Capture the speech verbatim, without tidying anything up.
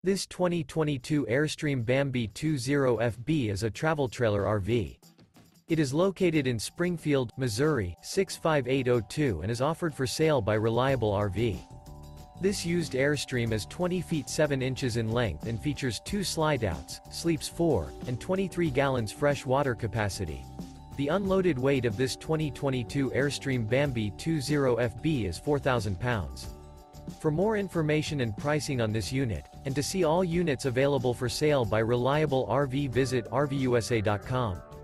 This twenty twenty-two Airstream Bambi twenty F B is a travel trailer R V. It is located in Springfield, Missouri, six five eight zero two and is offered for sale by Reliable R V. This used Airstream is twenty feet seven inches in length and features two slideouts, sleeps four, and twenty-three gallons fresh water capacity. The unloaded weight of this twenty twenty-two Airstream Bambi twenty F B is four thousand pounds. For more information and pricing on this unit, and to see all units available for sale by Reliable R V, visit R V U S A dot com.